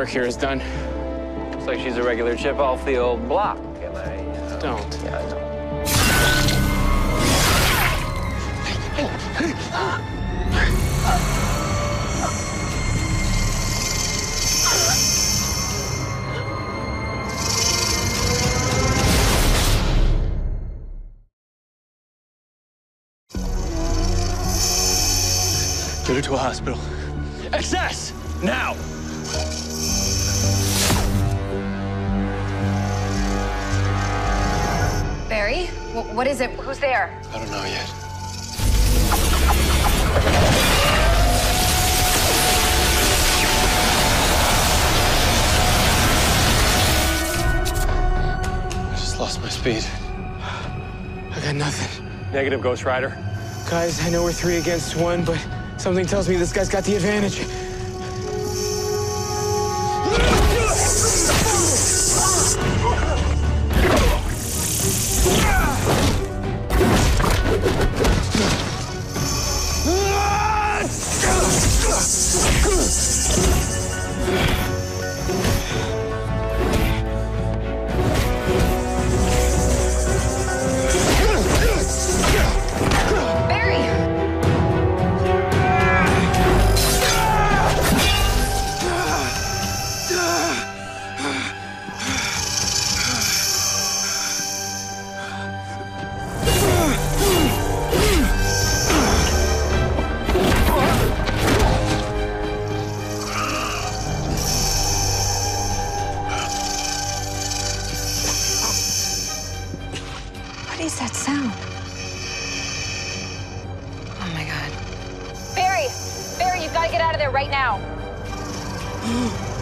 work here is done. Looks like she's a regular chip off the old block. Am I? Don't. Yeah, I know. Get her to a hospital. Excess! Now! Barry? What is it? Who's there? I don't know yet. I just lost my speed. I got nothing. Negative, Ghost Rider. Guys, I know we're 3 against 1, but something tells me this guy's got the advantage. What is that sound? Oh my God. Barry, you've got to get out of there right now.